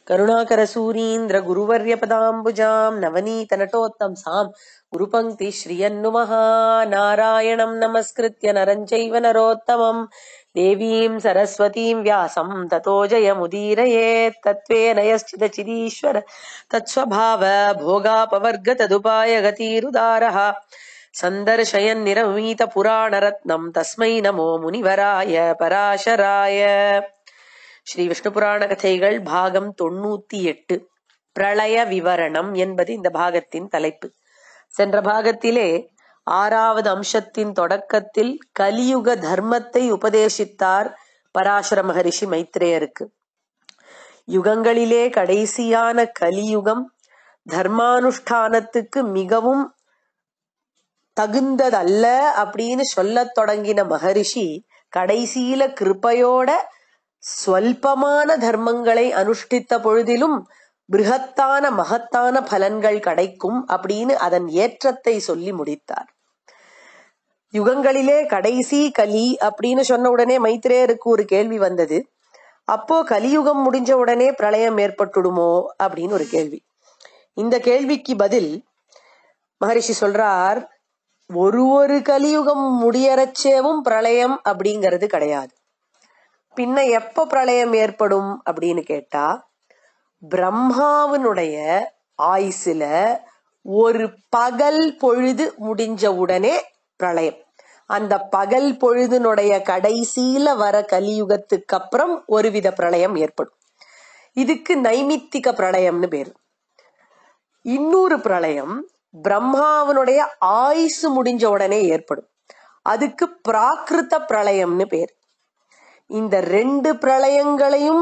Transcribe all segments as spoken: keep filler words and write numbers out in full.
करुणाकरसूरीन्द्र गुरुवर्यपदाम्बुजाम् नवनीतनटोत्तंसाम् गुरुपङ्क्ति श्रियन्नुमः। नारायणम् नमस्कृत्य नरम् चैव नरोत्तमम् देवीम् सरस्वतीम् व्यासम् ततो जयमुदीरयेत्। तत्त्वेन यश्चिदचिदीश्वर तत्स्वभाव भोगापवर्ग तदुपाय गतिरुदारः सन्दर्शयन् निरमीत पुराणरत्नम् तस्मै नमो मुनिवराय पराशराय। ஸ்ரீ விஷ்ணு புராண கதைகள் பாகம் தொண்ணூத்தி எட்டு பிரளய விவரணம் என்பது இந்த பாகத்தின் தலைப்பு. சென்ற பாகத்திலே ஆறாவது அம்சத்தின் தொடக்கத்தில் கலியுக தர்மத்தை உபதேசித்தார் பராசர மகரிஷி மைத்ரேயருக்கு. யுகங்களிலே கடைசியான கலியுகம் தர்மானுஷ்டானத்துக்கு மிகவும் தகுந்ததல்ல அப்படின்னு சொல்ல தொடங்கின மகரிஷி கடைசியில கிருபையோட ஸ்வல்பமான தர்மங்களை அனுஷ்டித்த பொழுதிலும் பிருகத்தான மகத்தான பலன்கள் கிடைக்கும் அப்படின்னு அதன் ஏற்றத்தை சொல்லி முடித்தார். யுகங்களிலே கடைசி கலி அப்படின்னு சொன்ன உடனே மைத்ரேயருக்கு ஒரு கேள்வி வந்தது. அப்போ கலியுகம் முடிஞ்ச உடனே பிரளயம் ஏற்பட்டுடுமோ அப்படின்னு ஒரு கேள்வி. இந்த கேள்விக்கு பதில் மகரிஷி சொல்றார், ஒரு ஒரு கலியுகம் முடியறச்சேவும் பிரளயம் அப்படிங்கிறது கிடையாது. பின்ன எப்ப பிரளயம் ஏற்படும் அப்படின்னு கேட்டா, பிரம்மாவினுடைய ஆயுசுல ஒரு பகல் பொழுது முடிஞ்ச உடனே பிரளயம். அந்த பகல் பொழுதுனுடைய கடைசியில வர கலியுகத்துக்கு அப்புறம் ஒருவித பிரளயம் ஏற்படும். இதுக்கு நைமித்திக பிரளயம்னு பேரு. இன்னொரு பிரளயம் பிரம்மாவினுடைய ஆயுசு முடிஞ்ச உடனே ஏற்படும். அதுக்கு பிராகிருத பிரளயம்னு பேரு. இந்த ரெண்டு பிரளயங்களையும்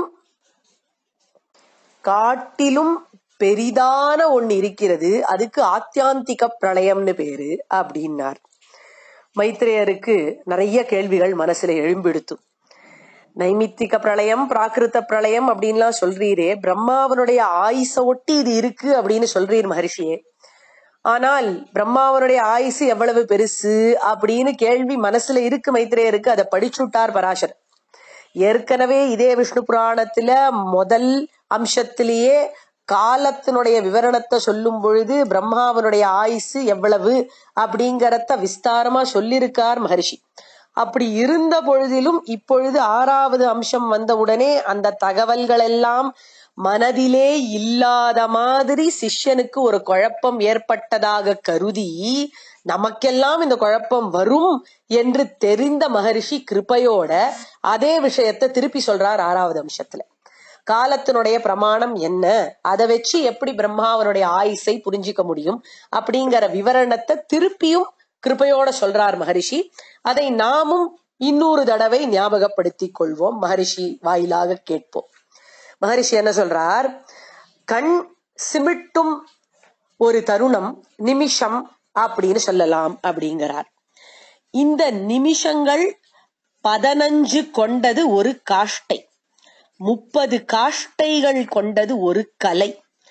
காட்டிலும் பெரிதான ஒண்ணு இருக்கிறது, அதுக்கு ஆத்தியாந்திக பிரளயம்னு பேரு அப்படின்னார். மைத்ரேயருக்கு நிறைய கேள்விகள் மனசுல எழும்பிடுத்து. நைமித்திக பிரளயம் பிராகிருத பிரளயம் அப்படின்லாம் சொல்றீரே, பிரம்மாவனுடைய ஆயுச ஒட்டி இது இருக்கு அப்படின்னு சொல்றீர் மகரிஷியே. ஆனால் பிரம்மாவனுடைய ஆயுசு எவ்வளவு பெருசு அப்படின்னு கேள்வி மனசுல இருக்கு மைத்ரேயருக்கு. அதை படிச்சுட்டார் பராசர். ஏற்கனவே இதே விஷ்ணு புராணத்துல முதல் அம்சத்திலேயே காலத்தினுடைய விவரணத்தை சொல்லும் பொழுது பிரம்மாவனுடைய ஆயுசு எவ்வளவு அப்படிங்கறத விஸ்தாரமா சொல்லியிருக்கார் மகரிஷி. அப்படி இருந்த பொழுதிலும் இப்பொழுது ஆறாவது அம்சம் வந்தவுடனே அந்த தகவல்கள் எல்லாம் மனதிலே இல்லாத மாதிரி சிஷ்யனுக்கு ஒரு குழப்பம் ஏற்பட்டதாக கருதி, நமக்கெல்லாம் இந்த குழப்பம் வரும் என்று தெரிந்த மகரிஷி கிருபையோட அதே விஷயத்தை திருப்பி சொல்றார் ஆறாவது அம்சத்துல. காலத்தினுடைய பிரமாணம் என்ன, அதை வச்சு எப்படி பிரம்மாவனுடைய ஆயுசை புரிஞ்சிக்க முடியும் அப்படிங்கிற விவரணத்தை திருப்பியும் கிருபையோட சொல்றார் மகரிஷி. அதை நாமும் இன்னொரு தடவை ஞாபகப்படுத்திக் கொள்வோம், மகரிஷி வாயிலாக கேட்போம். மகரிஷி என்ன சொல்றார், கண் சிமிட்டும் ஒரு தருணம் நிமிஷம் அப்படின்னு சொல்லலாம் அப்படிங்கிறார். இந்த நிமிஷங்கள் பதினஞ்சு கொண்டது ஒரு காஷ்டை, முப்பது காஷ்டைகள் கொண்டது ஒரு கலை,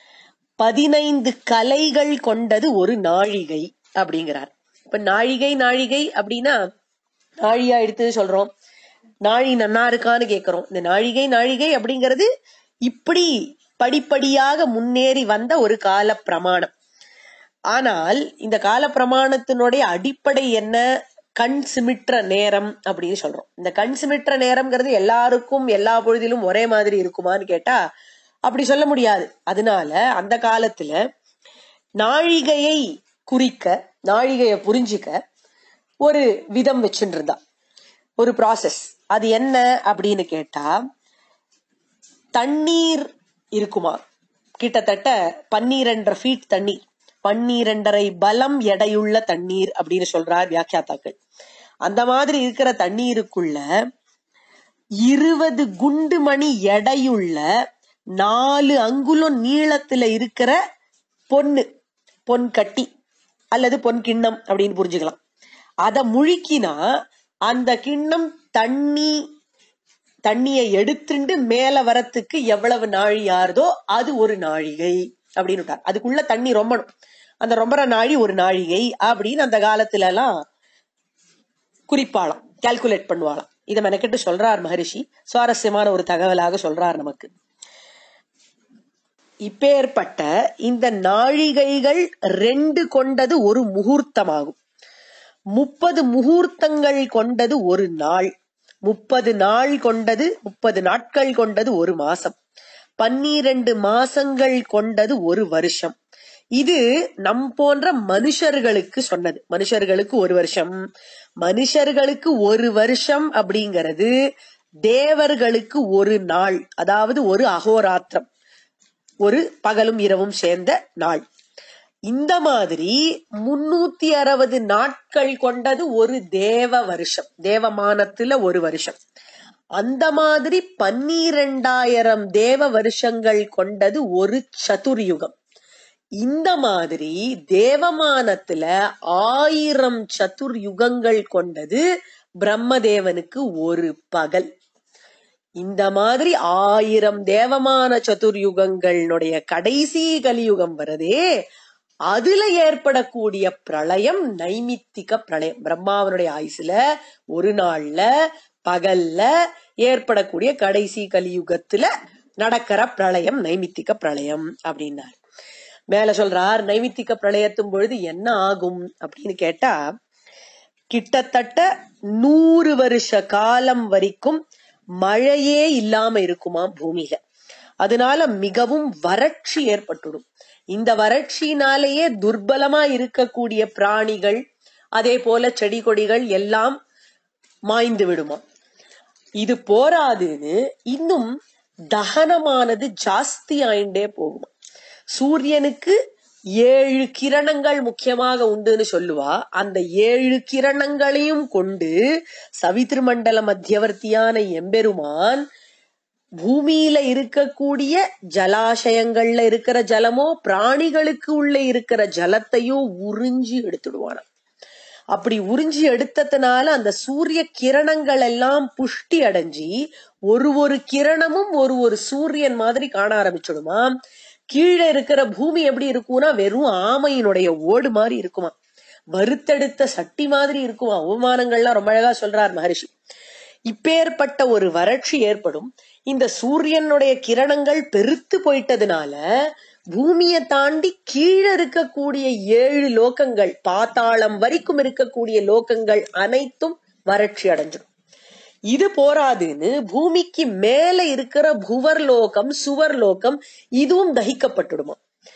பதினைந்து கலைகள் கொண்டது ஒரு நாழிகை அப்படிங்கிறார். இப்ப நாழிகை நாழிகை அப்படின்னா நாழியா எடுத்து சொல்றோம், நாழி நன்னா இருக்கான்னு கேக்குறோம். இந்த நாழிகை நாழிகை அப்படிங்கிறது இப்படி படிப்படியாக முன்னேறி வந்த ஒரு கால பிரமாணம். ஆனால் இந்த கால பிரமாணத்தினுடைய அடிப்படை என்ன, கண் சிமிற்ற நேரம் அப்படின்னு சொல்றோம். இந்த கண் சிமிற்ற நேரம்ங்கிறது எல்லாருக்கும் எல்லா பொழுதிலும் ஒரே மாதிரி இருக்குமான்னு கேட்டா அப்படி சொல்ல முடியாது. அதனால அந்த காலத்துல நாழிகையை குறிக்க, நாழிகையை புரிஞ்சுக்க ஒரு விதம் வச்சுட்டு இருந்தா, ஒரு ப்ராசஸ். அது என்ன அப்படின்னு கேட்டா, தண்ணீர் இருக்குமா, கிட்டத்தட்ட பன்னிரண்டரை ஃபீட் தண்ணீர், பன்னிரண்டரை பலம் எடையுள்ள தண்ணீர் அப்படின்னு சொல்றார் வியாக்கியாத்தாக்கள். அந்த மாதிரி இருக்கிற தண்ணீருக்குள்ள இருபது குண்டு மணி எடையுள்ள நாலு அங்குலம் நீளத்துல இருக்கிற பொண்ணு, பொன் கட்டி அல்லது பொன் கிண்ணம் அப்படின்னு புரிஞ்சுக்கலாம். அத முழுக்கினா அந்த கிண்ணம் தண்ணி தண்ணியை எடுத்துட்டு மேல வரத்துக்கு எவ்வளவு நாழி ஆறுதோ அது ஒரு நாழிகை அப்படின்னு விட்டார். அதுக்குள்ள தண்ணி ரொம்பணும், அந்த ரொம்பற நாழி ஒரு நாழிகை அப்படின்னு அந்த காலத்துல எல்லாம் குறிப்பாளாம், கால்குலேட் பண்ணுவாளாம். இதை மெனக்கிட்டு சொல்றார் மகரிஷி. சுவாரஸ்யமான ஒரு தகவலாக சொல்றார் நமக்கு. இப்பேற்பட்ட இந்த நாழிகைகள் ரெண்டு கொண்டது ஒரு முகூர்த்தமாகும். முப்பது முகூர்த்தங்கள் கொண்டது ஒரு நாள், முப்பது நாள் கொண்டது முப்பது நாட்கள் கொண்டது ஒரு மாசம், பன்னிரண்டு மாசங்கள் கொண்டது ஒரு வருஷம். இது நம் போன்ற மனுஷர்களுக்கு சொன்னது. மனுஷர்களுக்கு ஒரு வருஷம், மனுஷர்களுக்கு ஒரு வருஷம் அப்படிங்கிறது தேவர்களுக்கு ஒரு நாள், அதாவது ஒரு அகோராத்திரம், ஒரு பகலும் இரவும் சேர்ந்த நாள். இந்த மாதிரி முன்னூத்தி அறுபது நாட்கள் கொண்டது ஒரு தேவ வருஷம், தேவமானத்துல ஒரு வருஷம். அந்த மாதிரி பன்னிரெண்டாயிரம் தேவ வருஷங்கள் கொண்டது ஒரு சதுர்யுகம். இந்த மாதிரி தேவமானத்துல ஆயிரம் சதுர்யுகங்கள் கொண்டது பிரம்மதேவனுக்கு ஒரு பகல். இந்த மாதிரி ஆயிரம் தேவமான சதுர்யுகங்களுடைய கடைசி கலியுகம் வரதே, அதுல ஏற்படக்கூடிய பிரளயம் நைமித்திக பிரளயம். பிரம்மாவனுடைய ஆயுசுல ஒரு நாள்ல பகல்ல ஏற்படக்கூடிய கடைசி கலியுகத்துல நடக்கிற பிரளயம் நைமித்திக பிரளயம் அப்படின்னாரு. மேல சொல்றார், நைமித்திக பிரளயத்தும் பொழுது என்ன ஆகும் அப்படின்னு கேட்டா, கிட்டத்தட்ட நூறு வருஷ காலம் வரைக்கும் மழையே இல்லாம இருக்குமா பூமியில. அதனால மிகவும் வறட்சி ஏற்பட்டுடும். இந்த வறட்சியினாலேயே துர்பலமா இருக்கக்கூடிய பிராணிகள், அதே போல செடி கொடிகள் எல்லாம் மாய்ந்து விடுமா. இது போராதுன்னு இன்னும் தகனமானது ஜாஸ்தி ஆயிண்டே போகுமா. சூரியனுக்கு ஏழு கிரணங்கள் முக்கியமாக உண்டுன்னு சொல்லுவா. அந்த ஏழு கிரணங்களையும் கொண்டு சவித்ரு மண்டல மத்தியவர்த்தியான எம்பெருமான் பூமியில இருக்கக்கூடிய ஜலாசயங்கள்ல இருக்கிற ஜலமோ பிராணிகளுக்கு உள்ள இருக்கிற ஜலத்தையோ உறிஞ்சி எடுத்துடுவான. அப்படி உறிஞ்சி எடுத்ததுனால அந்த சூரிய கிரணங்கள் எல்லாம் புஷ்டி அடைஞ்சி ஒரு ஒரு கிரணமும் ஒரு ஒரு சூரியன் மாதிரி காண ஆரம்பிச்சிடுமா. கீழே இருக்கிற பூமி எப்படி இருக்கும்னா வெறும் ஆமையினுடைய ஓடு மாதிரி இருக்குமா, வறுத்தெடுத்த சட்டி மாதிரி இருக்குமா. அவமானங்கள்லாம் ரொம்ப அழகா சொல்றார் மகரிஷி. இப்பேற்பட்ட ஒரு வறட்சி ஏற்படும். இந்த சூரியனுடைய கிரணங்கள் பெருத்து போயிட்டதுனால பூமியை தாண்டி கீழே இருக்கக்கூடிய ஏழு லோகங்கள், பாத்தாளம் வரைக்கும் இருக்கக்கூடிய லோகங்கள் அனைத்தும் வறட்சி அடைஞ்சிடும். இது போராதுன்னு பூமிக்கு மேல இருக்கிற புவர் லோகம், சுவர் லோகம், இதுவும் தகிக்கப்பட்டுடுமா.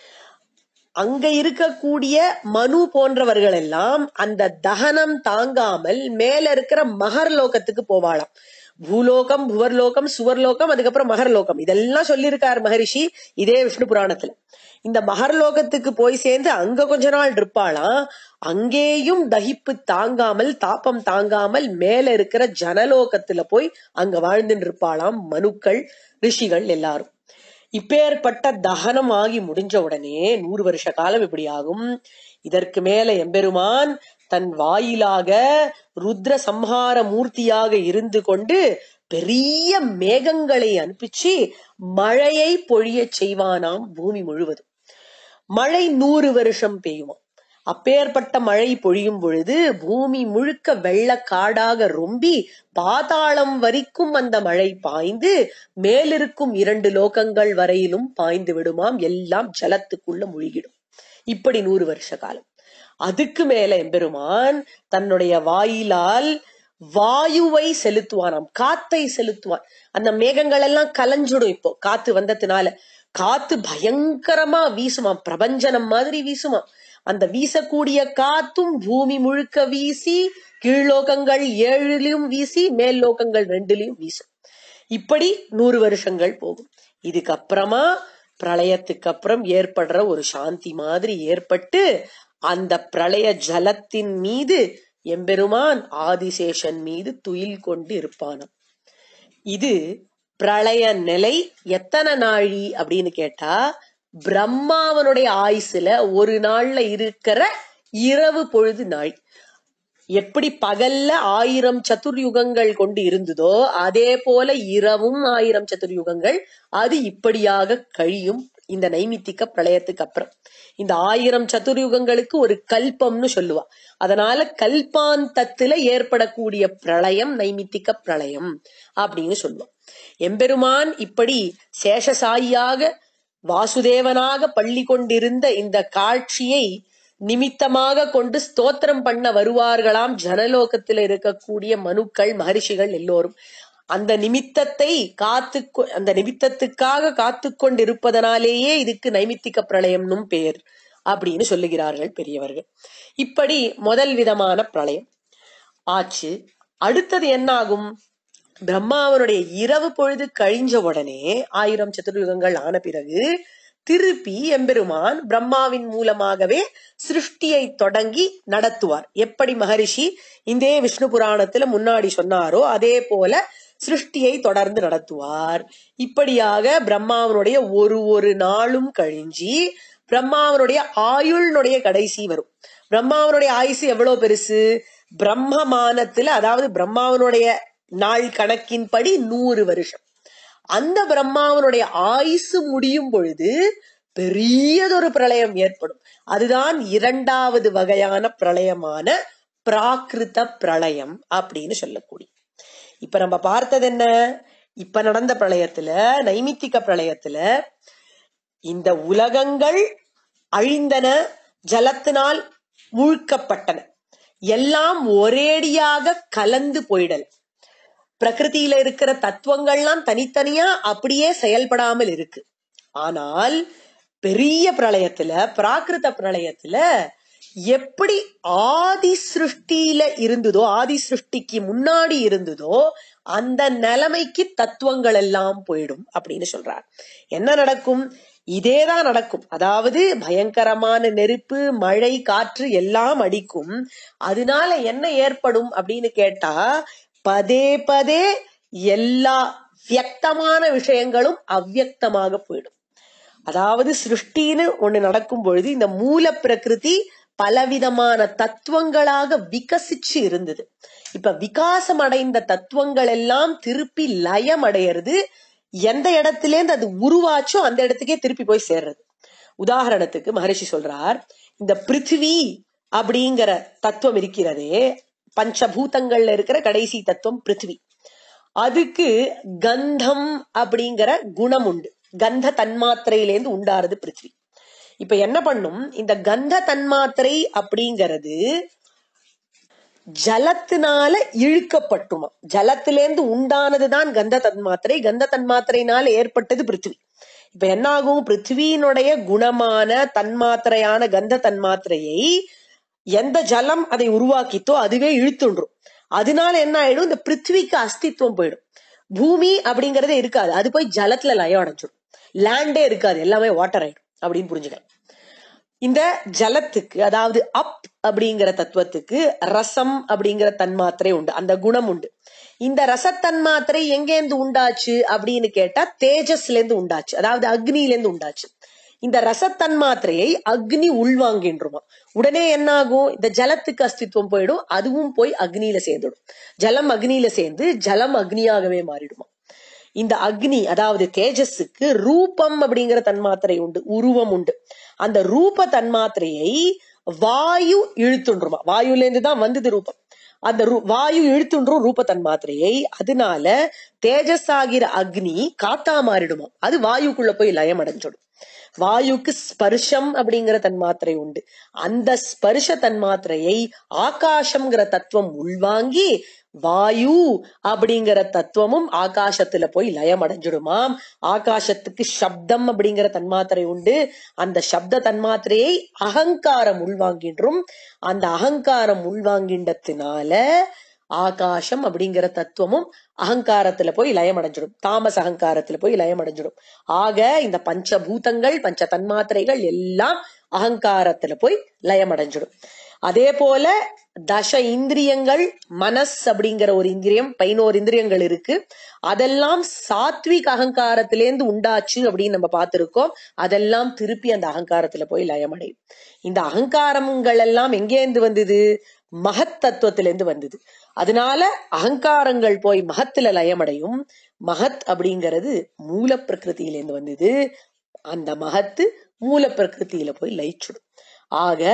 அங்க இருக்கக்கூடிய மனு போன்றவர்கள் எல்லாம் அந்த தகனம் தாங்காமல் மேல இருக்கிற மகர் லோகத்துக்கு போவாளாம். பூலோகம், புவர்லோகம், சுவர்லோகம், அதுக்கப்புறம் மகர்லோகம், இதெல்லாம் சொல்லியிருக்கார் மகரிஷி இதே விஷ்ணு புராணத்துல. இந்த மகர்லோகத்துக்கு போய் சேர்ந்து அங்க கொஞ்ச நாள் இருப்பாளாம். அங்கேயும் தகிப்பு தாங்காமல், தாப்பம் தாங்காமல் மேல இருக்கிற ஜனலோகத்துல போய் அங்க வாழ்ந்துட்டு இருப்பாளாம் மனுக்கள், ரிஷிகள் எல்லாரும். இப்பேற்பட்ட தகனம் ஆகி முடிஞ்ச உடனே நூறு வருஷ காலம் இப்படி ஆகும். இதற்கு மேல எம்பெருமான் தன் வாயிலாக ருத்ர சம்ஹார மூர்த்தியாக இருந்து கொண்டு பெரிய மேகங்களை அனுப்பிச்சு மழையை பொழிய செய்வானாம் பூமி முழுவதும். மழை நூறு வருஷம் பெய்யுமா. அப்பேற்பட்ட மழை பொழியும் பொழுது பூமி முழுக்க வெள்ள காடாக ரொம்பி பாதாளம் வரைக்கும் அந்த மழை பாய்ந்து மேலிருக்கும் இரண்டு லோகங்கள் வரையிலும் பாய்ந்து விடுமாம். எல்லாம் ஜலத்துக்குள்ள முழுகிடும். இப்படி நூறு வருஷ காலம். அதுக்கு மேல எம்பெருமான் தன்னுடைய வாயிலால் வாயுவை செலுத்துவானாம், காத்தை செலுத்துவான். அந்த மேகங்கள் எல்லாம் கலைஞ்சிடும். இப்போ காத்து வந்ததுனால காத்து பயங்கரமா வீசுமாம், பிரபஞ்சனம் மாதிரி வீசுமாம். அந்த வீசக்கூடிய காத்தும் பூமி முழுக்க வீசி கீழ்லோகங்கள் ஏழுலயும் வீசி மேல் லோகங்கள் ரெண்டுலயும் வீசும். இப்படி நூறு வருஷங்கள் போகும். இதுக்கப்புறமா பிரளயத்துக்கு அப்புறம் ஏற்படுற ஒரு சாந்தி மாதிரி ஏற்பட்டு அந்த பிரளய ஜலத்தின் மீது எம்பெருமான் ஆதிசேஷன் மீது துயில் கொண்டு இருப்பானாம். இது பிரளய நிலை எத்தனை நாழி அப்படின்னு கேட்டா, பிரம்மாவனுடைய ஆயுசுல ஒரு நாள்ல இருக்கிற இரவு பொழுது நாள். எப்படி பகல்ல ஆயிரம் சதுர்யுகங்கள் கொண்டு இருந்ததோ அதே போல இரவும் ஆயிரம் சதுர்யுகங்கள். அது இப்படியாக கழியும் இந்த நைமித்திக பிரளயத்துக்கு அப்புறம். இந்த ஆயிரம் சதுர்யுகங்களுக்கு ஒரு கல்பம்னு சொல்லுவா. அதனால கல்பாந்தத்துல ஏற்படக்கூடிய பிரளயம் நைமித்திக பிரளயம் அப்படின்னு சொல்லுவோம். எம்பெருமான் இப்படி சேஷசாயியாக வாசுதேவனாக பள்ளி கொண்டிருந்த இந்த காட்சியை நிமித்தமாக கொண்டு ஸ்தோத்திரம் பண்ண வருவார்களாம் ஜனலோகத்தில் இருக்கக்கூடிய மனுக்கள், மகரிஷிகள் எல்லோரும். அந்த நிமித்தத்தை காத்து அந்த நிமித்தத்துக்காக காத்து கொண்டிருப்பதனாலேயே இதுக்கு நைமித்திக பிரளயம்னும் பேர் அப்படின்னு சொல்லுகிறார்கள் பெரியவர்கள். இப்படி முதல் விதமான பிரளயம் ஆச்சு. அடுத்தது என்ன ஆகும்? பிரம்மாவனுடைய இரவு பொழுது கழிஞ்ச உடனே, ஆயிரம் சதுர்யுகங்கள் ஆன பிறகு திருப்பி எம்பெருமான் பிரம்மாவின் மூலமாகவே சிருஷ்டியை தொடங்கி நடத்துவார். எப்படி மகரிஷி இந்த விஷ்ணு புராணத்துல முன்னாடி சொன்னாரோ அதே போல சிருஷ்டியை தொடர்ந்து நடத்துவார். இப்படியாக பிரம்மாவனுடைய ஒரு ஒரு நாளும் கழிஞ்சி பிரம்மாவனுடைய ஆயுள்னுடைய கடைசி வரும். பிரம்மாவனுடைய ஆயுசு எவ்வளவு பெருசு? பிரம்மமானத்துல, அதாவது பிரம்மாவனுடைய நாள் கணக்கின்படி நூறு வருஷம். அந்த பிரம்மாவனுடைய ஆயுசு முடியும் பொழுது பெரியதொரு பிரளயம் ஏற்படும். அதுதான் இரண்டாவது வகையான பிரளயமான பிராகிருத பிரளயம் அப்படின்னு சொல்லக்கூடிய. இப்ப நம்ம பார்த்தது என்ன? இப்ப நடந்த பிரளயத்துல, நைமித்திக பிரளயத்துல இந்த உலகங்கள் அழிந்தன, ஜலத்தினால் மூழ்கப்பட்டன, எல்லாம் ஒரேடியாக கலந்து போயிடல். பிரகிருதியில இருக்கிற தத்துவங்கள்லாம் தனித்தனியா அப்படியே செயல்படாமல் இருக்கு. ஆனால் பெரிய பிரளயத்துல, பிராகிருத பிரளயத்துல எப்படி ஆதி சிருஷ்டியில இருந்ததோ, ஆதி சிருஷ்டிக்கு முன்னாடி இருந்ததோ அந்த நிலைமைக்கு தத்துவங்கள் எல்லாம் போயிடும் அப்படின்னு சொல்றார். என்ன நடக்கும்? இதேதான் நடக்கும். அதாவது பயங்கரமான நெருப்பு, மழை, காற்று எல்லாம் அடிக்கும். அதனால என்ன ஏற்படும் அப்படின்னு கேட்டா, பதே பதே எல்லா வியக்தமான விஷயங்களும் அவ்வியக்தமாக போயிடும். அதாவது சிருஷ்டின்னு ஒண்ணு நடக்கும் பொழுது இந்த மூல பிரகிருதி பலவிதமான தத்துவங்களாக விகசிச்சு இருந்தது. இப்ப விகாசம் அடைந்த தத்துவங்கள் எல்லாம் திருப்பி லயம் அடையிறது. எந்த இடத்துல இருந்து அது உருவாச்சோ அந்த இடத்துக்கே திருப்பி போய் சேர்றது. உதாரணத்துக்கு மகரிஷி சொல்றார், இந்த பிருத்திவி அப்படிங்கிற தத்துவம் இருக்கிறதே, பஞ்சபூதங்கள்ல இருக்கிற கடைசி தத்துவம் பிருத்திவி. அதுக்கு கந்தம் அப்படிங்கிற குணம் உண்டு. கந்த தன்மாத்திரையிலேருந்து உண்டாறது பிருத்திவி. இப்ப என்ன பண்ணும்? இந்த கந்த தன்மாத்திரை அப்படிங்கிறது ஜலத்தினால இழுக்கப்பட்டுமா. ஜலத்திலேருந்து உண்டானதுதான் கந்த தன்மாத்திரை. கந்த தன்மாத்திரையினால ஏற்பட்டது பிருத்திவி. இப்ப என்ன ஆகும்? பிருத்திவியினுடைய குணமான தன்மாத்திரையான கந்த தன்மாத்திரையை எந்த ஜலம் அதை உருவாக்கித்தோ அதுவே இழுத்துன்றும். அதனால என்ன ஆயிடும்? இந்த பிருத்திவிக்கு அஸ்தித்வம் போயிடும். பூமி அப்படிங்கறதே இருக்காது, அது போய் ஜலத்துல லயம் அடைஞ்சிடும். லேண்டே இருக்காது, எல்லாமே வாட்டர் ஆயிடும் அப்படின்னு புரிஞ்சுக்க. இந்த ஜலத்துக்கு, அதாவது அப் அப்படிங்கிற தத்துவத்துக்கு ரசம் அப்படிங்கிற தன்மாத்திரை உண்டு, அந்த குணம் உண்டு. இந்த ரசத்தன்மாத்திரை எங்கேருந்து உண்டாச்சு அப்படின்னு கேட்டா தேஜஸ்ல இருந்து உண்டாச்சு, அதாவது அக்னியில இருந்து உண்டாச்சு. இந்த ரசத்தன்மாத்திரையை அக்னி உள்வாங்கின்றுமா. உடனே என்ன ஆகும்? இந்த ஜலத்துக்கு அஸ்தித்வம் போயிடும், அதுவும் போய் அக்னியில சேர்ந்துடும். ஜலம் அக்னியில சேர்ந்து ஜலம் அக்னியாகவே மாறிடுமா. இந்த அக்னி, அதாவது தேஜஸுக்கு ரூபம் அப்படிங்கிற தன்மாத்திரை உண்டு, உருவம் உண்டு. அந்த ரூப தன்மாத்திரையை வாயு இழுத்துன்றுமா. வாயுல இருந்து தான் வந்தது ரூபம். அந்த வாயு இழுத்துன்றும் ரூப தன்மாத்திரையை. அதனால தேஜஸ் ஆகிற அக்னி காத்தா மாறிடுமா, அது வாயுக்குள்ள போய் லயம் அடைஞ்சிடும். வாயுக்கு ஸ்பர்ஷம் அப்படிங்கிற தன்மாத்திரை உண்டு. அந்த ஸ்பர்ஷ தன்மாத்திரையை ஆகாசம்ங்கிற தத்துவம் உள்வாங்கி வாயு அப்படிங்கிற தத்துவமும் ஆகாசத்துல போய் லயம் அடைஞ்சிடுமாம். ஆகாசத்துக்கு சப்தம் அப்படிங்கிற தன்மாத்திரை உண்டு. அந்த சப்த தன்மாத்திரையை அகங்காரம் உள்வாங்கின்றும். அந்த அகங்காரம் உள்வாங்கின்றதுனால ஆகாசம் அப்படிங்கிற தத்துவமும் அகங்காரத்துல போய் லயம் அடைஞ்சிடும், தாமஸ் அகங்காரத்துல போய் லயம் அடைஞ்சிடும். ஆக இந்த பஞ்சபூதங்கள், பஞ்ச தன்மாத்திரைகள் எல்லாம் அகங்காரத்துல போய் லயம் அடைஞ்சிடும். அதே போல தச இந்திரியங்கள், மனஸ் அப்படிங்கிற ஒரு இந்திரியம், பதினோரு இந்திரியங்கள் இருக்கு. அதெல்லாம் சாத்விக் அகங்காரத்திலேருந்து உண்டாச்சு அப்படின்னு நம்ம பார்த்திருக்கோம். அதெல்லாம் திருப்பி அந்த அகங்காரத்துல போய் லயமடையும். இந்த அகங்காரங்கள் எல்லாம் எங்கேருந்து வந்தது? மகத் தத்துவத்திலிருந்து வந்தது. அதனால அகங்காரங்கள் போய் மகத்துல லயமடையும். மகத் அப்படிங்கிறது மூல பிரகிருதியிலேருந்து வந்தது. அந்த மகத்து மூல பிரகிருதியில போய் லயிச்சுடும். ஆக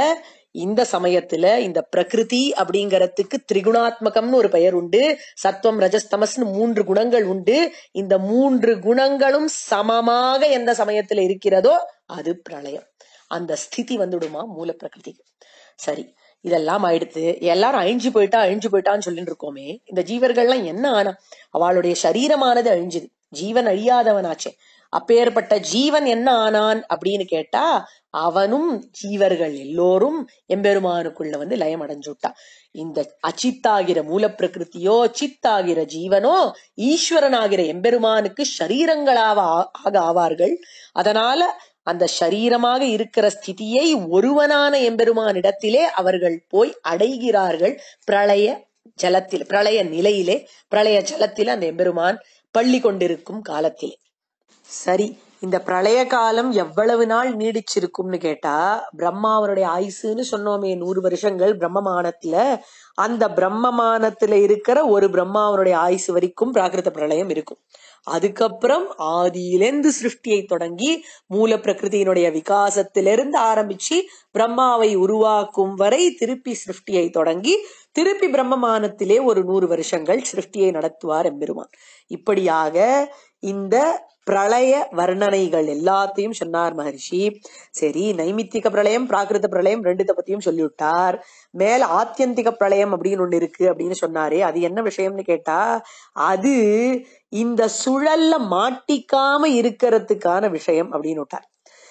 இந்த சமயத்துல இந்த பிரகிருதி அப்படிங்கறதுக்கு திரிகுணாத்மகம்னு ஒரு பெயர் உண்டு. சத்வம் ரஜஸ்தமஸ்னு மூன்று குணங்கள் உண்டு. இந்த மூன்று குணங்களும் சமமாக எந்த சமயத்துல இருக்கிறதோ அது பிரளயம். அந்த ஸ்திதி வந்துடுமா மூல பிரகிருதிக்கு. சரி, இதெல்லாம் ஆயிடுத்து. எல்லாரும் அழிஞ்சு போயிட்டா அழிஞ்சு போயிட்டான்னு சொல்லிட்டு இருக்கோமே, இந்த ஜீவர்கள்லாம் என்ன ஆனா? அவளுடைய சரீரமானது அழிஞ்சுது, ஜீவன் அழியாதவனாச்சே. அப்பேற்பட்ட ஜீவன் என்ன ஆனான் அப்படின்னு கேட்டா, அவனும் ஜீவர்கள் எல்லோரும் எம்பெருமானுக்குள்ள வந்து லயம் அடைஞ்சுட்டா. இந்த அச்சித்தாகிற மூல பிரகிருத்தியோ சித்தாகிற ஜீவனோ ஈஸ்வரனாகிற எம்பெருமானுக்கு சரீரங்களாக ஆக ஆவார்கள். அதனால அந்த சரீரமாக இருக்கிற ஸ்திதியை ஒருவனான எம்பெருமானிடத்திலே அவர்கள் போய் அடைகிறார்கள். பிரளய ஜலத்தில், பிரளய நிலையிலே, பிரளய ஜலத்திலே அந்த எம்பெருமான் பள்ளி கொண்டிருக்கும் காலத்திலே. சரி, இந்த பிரளய காலம் எவ்வளவு நாள் நீடிச்சிருக்கும்னு கேட்டா, பிரம்மாவனுடைய ஆயுசுன்னு சொன்னோமே நூறு வருஷங்கள் பிரம்மமானத்துல, அந்த பிரம்மமானத்துல இருக்கிற ஒரு பிரம்மாவனுடைய ஆயுசு வரைக்கும் பிராகிருத பிரளயம் இருக்கும். அதுக்கப்புறம் ஆதியிலிருந்து சிருஷ்டியை தொடங்கி மூல பிரகிருதியினுடைய விகாசத்திலிருந்து ஆரம்பிச்சு பிரம்மாவை உருவாக்கும் வரை திருப்பி சிருஷ்டியை தொடங்கி திருப்பி பிரம்மமானத்திலே ஒரு நூறு வருஷங்கள் சிருஷ்டியை நடத்துவார் எம்பெருமான். இப்படியாக இந்த பிரளய வர்ணனைகள் எல்லாத்தையும் சொன்னார் மகர்ஷி. சரி, நைமித்திக பிரளயம் பிராகிருத பிரளயம் ரெண்டுத்த பத்தியும் சொல்லிவிட்டார். மேல ஆத்தியந்திக பிரளயம் அப்படின்னு ஒண்ணு இருக்கு அப்படின்னு சொன்னாரே, அது என்ன விஷயம்னு கேட்டா, அது இந்த சுழல்ல மாட்டிக்காம இருக்கிறதுக்கான விஷயம் அப்படின்னு விட்டார்.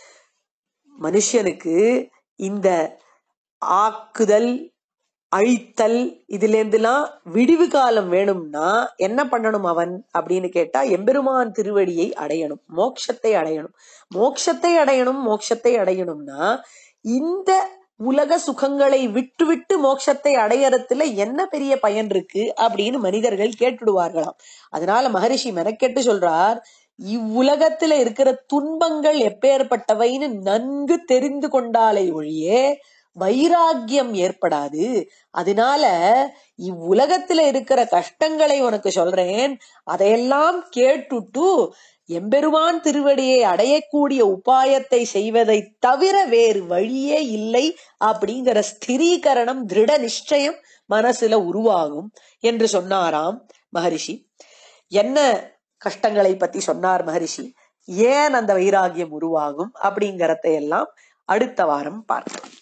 மனுஷனுக்கு இந்த ஆக்குதல் அழித்தல் இதுல இருந்துலாம் விடிவு காலம் வேணும்னா என்ன பண்ணணும் அவன் அப்படின்னு கேட்டா, எம்பெருமான் திருவடியை அடையணும், மோட்சத்தை அடையணும். மோட்சத்தை அடையணும் மோட்சத்தை அடையணும்னா இந்த உலக சுகங்களை விட்டு விட்டு மோட்சத்தை அடையறதுல என்ன பெரிய பயன் இருக்கு அப்படின்னு மனிதர்கள் கேட்டுடுவார்களாம். அதனால மகரிஷி மெனக்கெட்டு சொல்றார், இவ்வுலகத்துல இருக்கிற துன்பங்கள் எப்பேற்பட்டவைன்னு நன்கு தெரிந்து கொண்டாலே ஒழியே வைராகியம் ஏற்படாது. அதனால இவ்வுலகத்துல இருக்கிற கஷ்டங்களை உனக்கு சொல்றேன், அதையெல்லாம் கேட்டுட்டு எம்பெருமான் திருவடியை அடையக்கூடிய உபாயத்தை செய்வதை தவிர வேறு வழியே இல்லை அப்படிங்கிற ஸ்திரீகரணம், திருட நிச்சயம் மனசுல உருவாகும் என்று சொன்னாராம் மகரிஷி. என்ன கஷ்டங்களை பத்தி சொன்னார் மகரிஷி, ஏன் அந்த வைராகியம் உருவாகும் அப்படிங்கறத எல்லாம் அடுத்த வாரம் பார்க்கலாம்.